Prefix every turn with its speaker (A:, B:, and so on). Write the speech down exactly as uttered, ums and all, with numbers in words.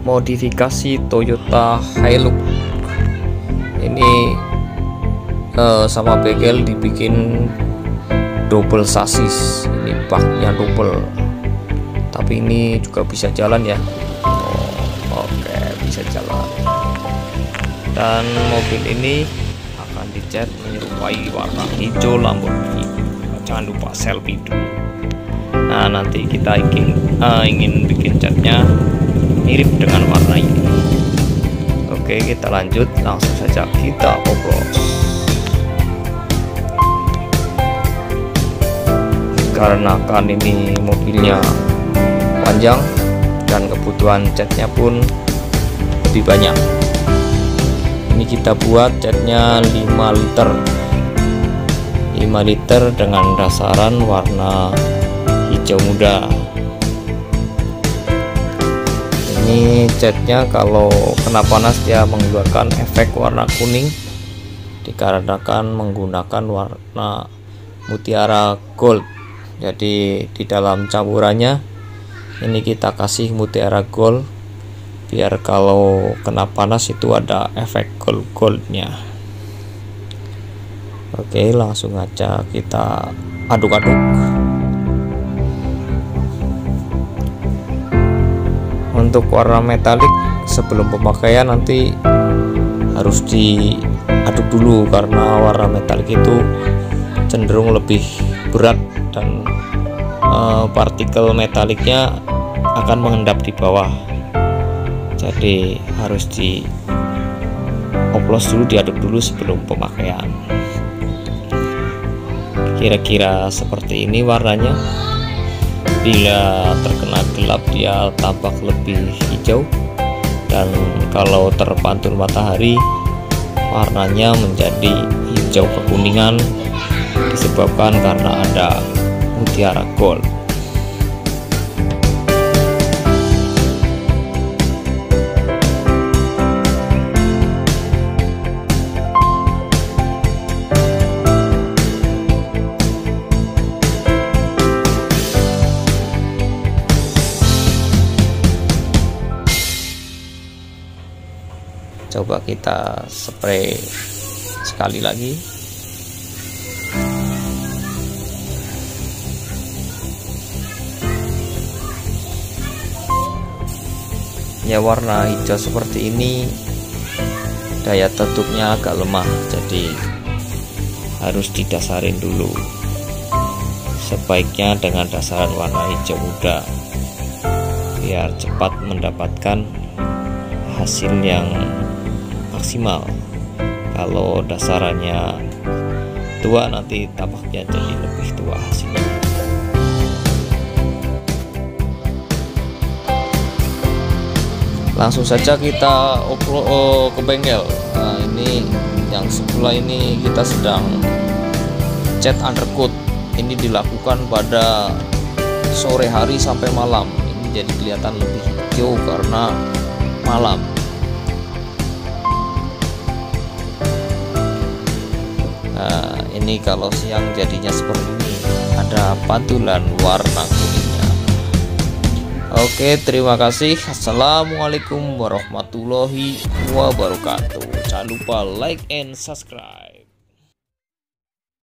A: modifikasi Toyota Hilux. Ini eh, sama bengkel dibikin double sasis, ini baknya double, tapi ini juga bisa jalan ya. Oh, oke, bisa jalan. Dan mobil ini akan dicat menyerupai warna hijau Lamborghini. Jangan lupa selfie dulu. Nah, nanti kita ingin uh, ingin bikin catnya mirip dengan warna ini. Oke, kita lanjut, langsung saja kita oplos. Karena kan ini mobilnya panjang dan kebutuhan catnya pun lebih banyak, ini kita buat catnya lima liter lima liter dengan dasaran warna hijau muda. Ini catnya kalau kena panas dia mengeluarkan efek warna kuning, dikarenakan menggunakan warna mutiara gold. Jadi di dalam campurannya ini kita kasih mutiara gold, biar kalau kena panas itu ada efek gold-goldnya. Oke, langsung aja kita aduk-aduk. Untuk warna metalik sebelum pemakaian nanti harus diaduk dulu, karena warna metalik itu cenderung lebih berat dan e, partikel metaliknya akan mengendap di bawah. Jadi harus dioplos dulu, diaduk dulu sebelum pemakaian. Kira-kira seperti ini warnanya. Bila terkena gelap dia tampak lebih hijau, dan kalau terpantul matahari warnanya menjadi hijau kekuningan, disebabkan karena ada mutiara gold. Coba kita spray sekali lagi. Ya, warna hijau seperti ini daya tetupnya agak lemah, jadi harus didasarin dulu. Sebaiknya dengan dasaran warna hijau muda, biar cepat mendapatkan hasil yang maksimal. Kalau dasarannya tua nanti tampaknya jadi lebih tua hasilnya. Langsung saja kita oplo oh, ke bengkel. Nah, ini yang sebelah ini kita sedang cat undercoat. Ini dilakukan pada sore hari sampai malam. Ini jadi kelihatan lebih hijau karena malam. Nah, ini kalau siang jadinya seperti ini, ada pantulan warna kuningnya. Oke, terima kasih. Assalamualaikum warahmatullahi wabarakatuh. Jangan lupa like and subscribe.